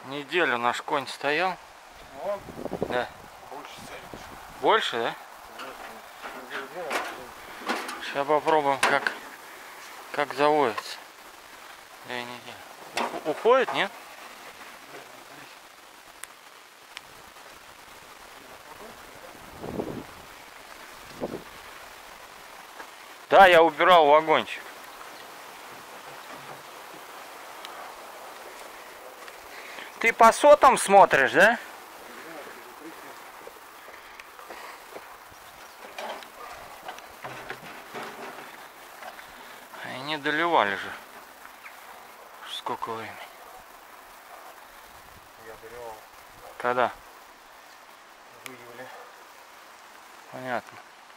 Неделю наш конь стоял. Он? Да. Больше стоит. Больше, да? Сейчас попробуем, как заводится. 2 недели. Уходит, нет? Да, я убирал вагончик. Ты по сотам смотришь, да? Они доливали же. Сколько времени? Я доливал. Когда? В июле. Понятно.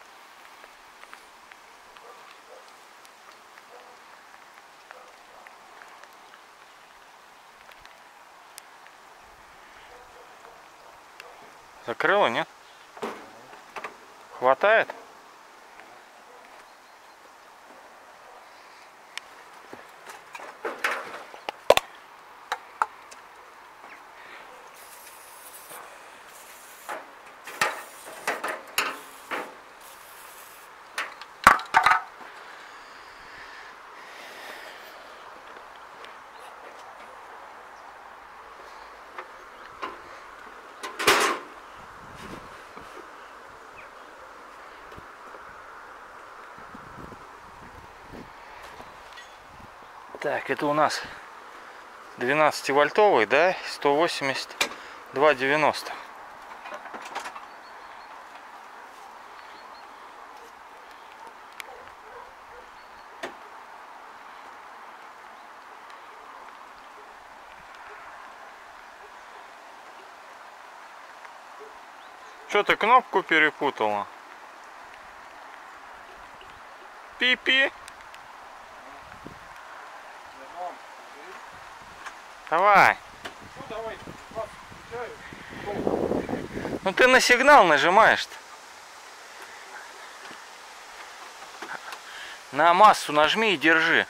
Закрыла, нет? Хватает? Так, это у нас 12-вольтовый, да? 182,90. Что ты кнопку перепутала? Пи-пи. Давай. Ну давай, включаю. Ну ты на сигнал нажимаешь-то. На массу нажми и держи.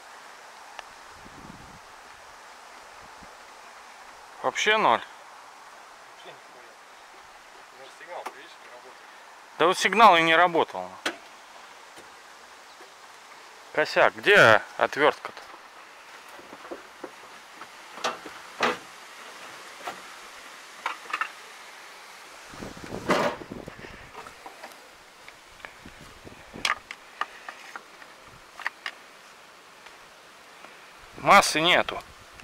Вообще ноль. Сигнал, видишь, не работает. Да вот сигнал и не работал. Косяк. Где отвертка-то? Массы нету.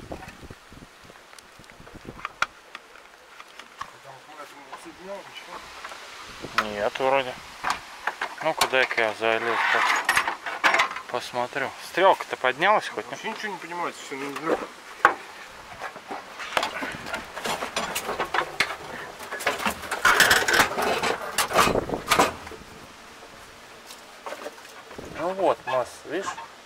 Нет, вроде. Ну-ка, дай-ка я залез, посмотрю. Стрелка-то поднялась хоть? Вообще ничего не понимаете, все не знаю. Ну вот, масса, видишь?